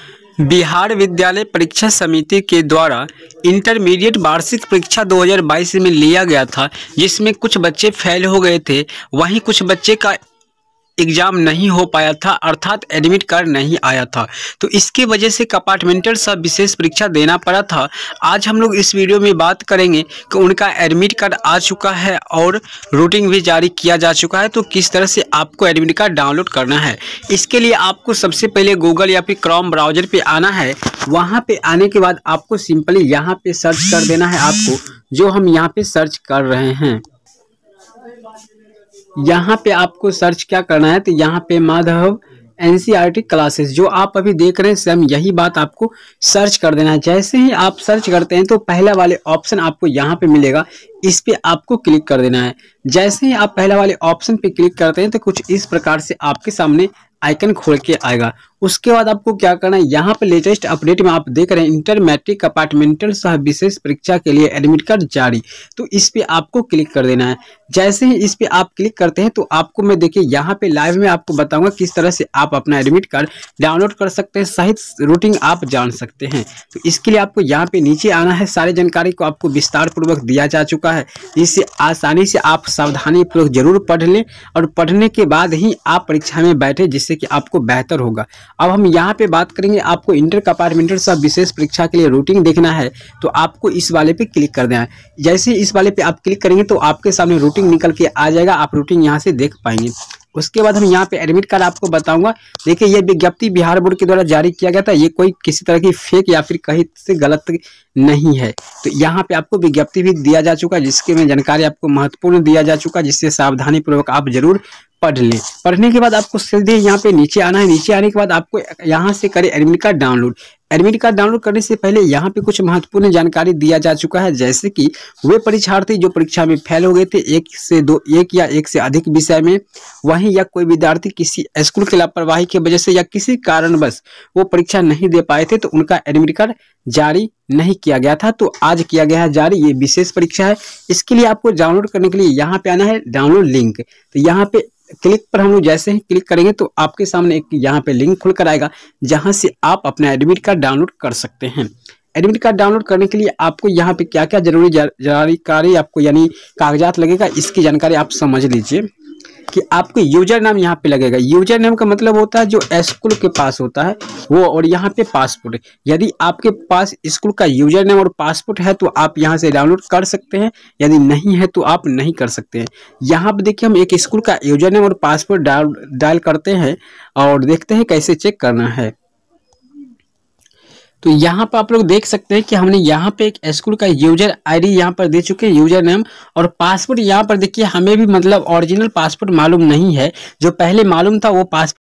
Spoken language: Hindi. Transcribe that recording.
बिहार विद्यालय परीक्षा समिति के द्वारा इंटरमीडिएट वार्षिक परीक्षा 2022 में लिया गया था, जिसमें कुछ बच्चे फेल हो गए थे। वहीं कुछ बच्चे का एग्जाम नहीं हो पाया था, अर्थात एडमिट कार्ड नहीं आया था। तो इसके वजह से कंपार्टमेंटल सब विशेष परीक्षा देना पड़ा था। आज हम लोग इस वीडियो में बात करेंगे कि उनका एडमिट कार्ड आ चुका है और रूटिंग भी जारी किया जा चुका है। तो किस तरह से आपको एडमिट कार्ड डाउनलोड करना है, इसके लिए आपको सबसे पहले गूगल या फिर क्रोम ब्राउजर पे आना है। वहाँ पे आने के बाद आपको सिंपली यहाँ पे सर्च कर देना है, आपको जो हम यहाँ पे सर्च कर रहे हैं। यहाँ पे आपको सर्च क्या करना है, तो यहाँ पे माधव NCERT क्लासेस जो आप अभी देख रहे हैं, सेम यही बात आपको सर्च कर देना है। जैसे ही आप सर्च करते हैं तो पहला वाले ऑप्शन आपको यहाँ पे मिलेगा, इस पे आपको क्लिक कर देना है। जैसे ही आप पहला वाले ऑप्शन पे क्लिक करते हैं तो कुछ इस प्रकार से आपके सामने आइकन खोल के आएगा। उसके बाद आपको क्या करना है, यहाँ पे लेटेस्ट अपडेट में आप देख रहे हैं इंटर मैट्रिक कंपार्टमेंटल सह विशेष परीक्षा के लिए एडमिट कार्ड जारी, तो इस पे आपको क्लिक कर देना है। जैसे ही इस पे आप क्लिक करते हैं तो आपको मैं देखिए यहाँ पे लाइव में आपको बताऊंगा किस तरह से आप अपना एडमिट कार्ड डाउनलोड कर सकते हैं, सहित रूटिंग आप जान सकते हैं। तो इसके लिए आपको यहाँ पे नीचे आना है। सारी जानकारी को आपको विस्तार पूर्वक दिया जा चुका है, जिससे आसानी से आप सावधानी पूर्वक जरूर पढ़ लें और पढ़ने के बाद ही आप परीक्षा में बैठे, जिससे कि आपको बेहतर होगा। अब हम यहाँ पे बात करेंगे, आपको इंटर कंपार्टमेंटल सब विशेष परीक्षा के लिए रूटिंग देखना है तो आपको इस वाले पे क्लिक कर देना है। जैसे इस वाले पे आप क्लिक करेंगे तो आपके सामने रूटिंग निकल के आ जाएगा, आप रूटिंग यहाँ से देख पाएंगे। उसके बाद हम यहाँ पे एडमिट कार्ड आपको बताऊंगा। देखिए ये विज्ञप्ति बिहार बोर्ड के द्वारा जारी किया गया था, ये कोई किसी तरह की फेक या फिर कहीं से गलत नहीं है। तो यहाँ पे आपको विज्ञप्ति भी दिया जा चुका है, जिसके में जानकारी आपको महत्वपूर्ण दिया जा चुका है, जिससे सावधानी पूर्वक आप जरूर पढ़ लें। पढ़ने के बाद आपको सीधे यहाँ पे नीचे आना है। नीचे आने के बाद आपको यहाँ से करें admit card download. Admit card download करने से पहले यहाँ पे कुछ महत्वपूर्ण जानकारी दिया जा चुका है, जैसे कि वे परीक्षार्थी जो परीक्षा में फेल हो गए थे एक या एक से अधिक विषय में, वहीं या कोई विद्यार्थी किसी स्कूल की लापरवाही की वजह से या किसी कारणवश वो परीक्षा नहीं दे पाए थे, तो उनका एडमिट कार्ड जारी नहीं किया गया था, तो आज किया गया है जारी। ये विशेष परीक्षा है। इसके लिए आपको डाउनलोड करने के लिए यहाँ पे आना है, डाउनलोड लिंक। तो यहाँ पे क्लिक पर हम लोग जैसे ही क्लिक करेंगे तो आपके सामने एक यहाँ पे लिंक खुल कर आएगा, जहां से आप अपना एडमिट कार्ड डाउनलोड कर सकते हैं। एडमिट कार्ड डाउनलोड करने के लिए आपको यहाँ पे क्या क्या जरूरी जानकारी आपको यानी कागजात लगेगा, इसकी जानकारी आप समझ लीजिए। कि आपको यूजर नाम यहाँ पे लगेगा। यूजर नेम का मतलब होता है जो स्कूल के पास होता है वो, और यहाँ पे पासपोर्ट। यदि आपके पास स्कूल का यूजर नेम और पासपोर्ट है तो आप यहाँ से डाउनलोड कर सकते हैं, यदि नहीं है तो आप नहीं कर सकते हैं। यहाँ पे देखिए हम एक स्कूल का यूजर नेम और पासपोर्ट डायल करते हैं और देखते हैं कैसे चेक करना है। तो यहाँ पर आप लोग देख सकते हैं कि हमने यहाँ पे एक स्कूल का यूजर आईडी यहाँ पर दे चुके हैं, यूजर नेम और पासपोर्ट। यहाँ पर देखिए हमें भी मतलब ओरिजिनल पासपोर्ट मालूम नहीं है, जो पहले मालूम था वो पासपोर्ट